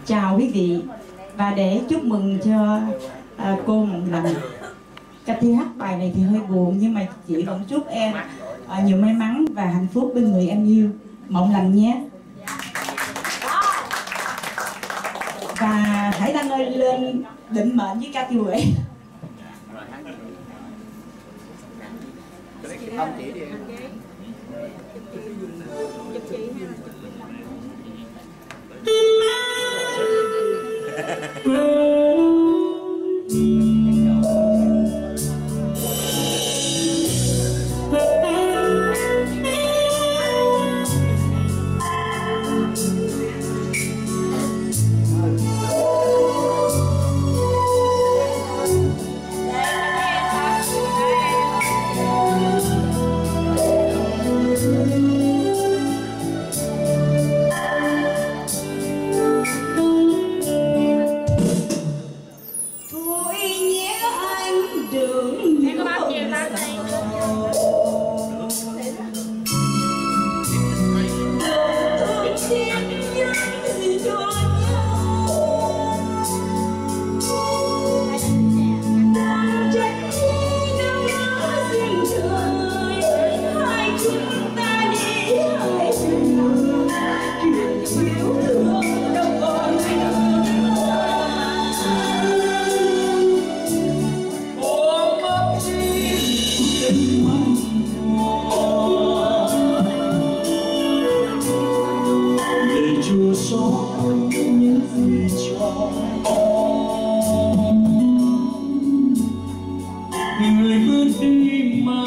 chào quý vị. Và để chúc mừng cho cô Mộng Lành. Cathy hát bài này thì hơi buồn, nhưng mà chị vẫn chúc em nhiều may mắn và hạnh phúc bên người em yêu. Mộng Lành nhé. Và hãy Đăng ơi lên định mệnh với Cathy Huệ. Ông chỉ đi. Người bước đi mà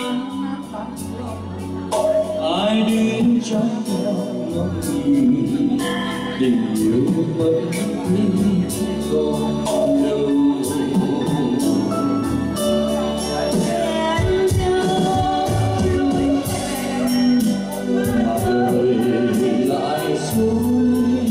ai đến trong theo ngóng nhìn tình yêu vẫn còn đâu. Đời lại xuống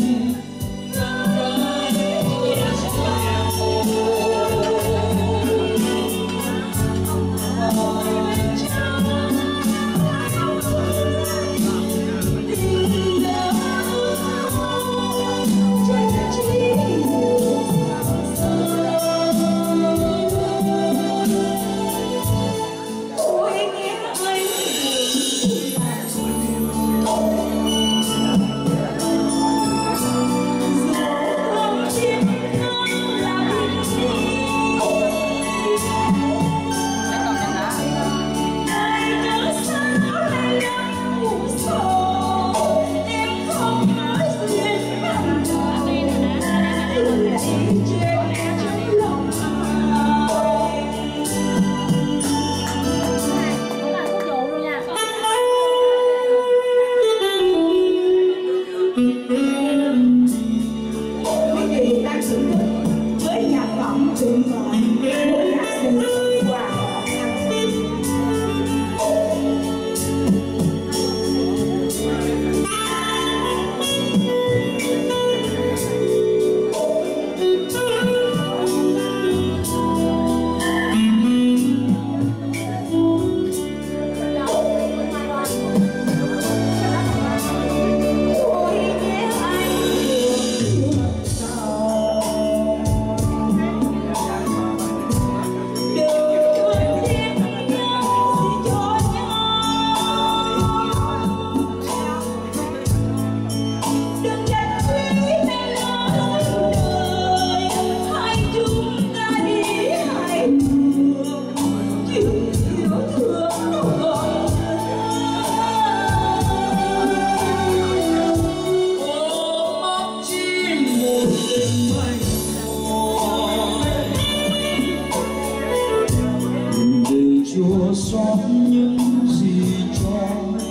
chua xót những gì cho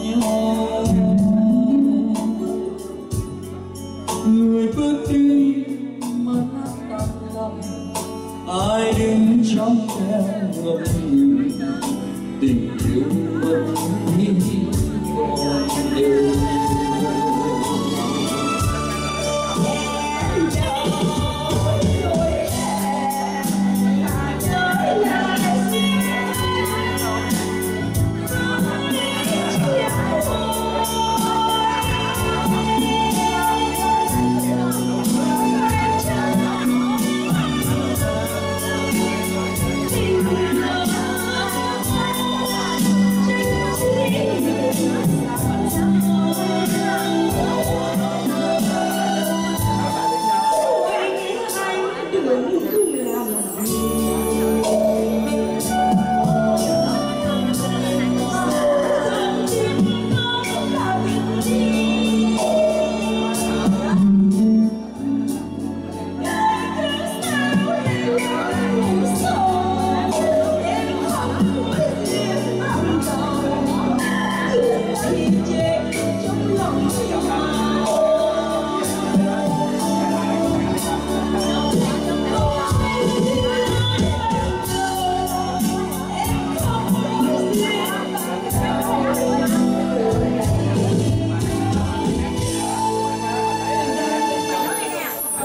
nhau. Người bước đi mắt tan lòng, ai đứng trong theo ngập ngừng tình yêu vẫn còn đều.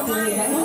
cười đã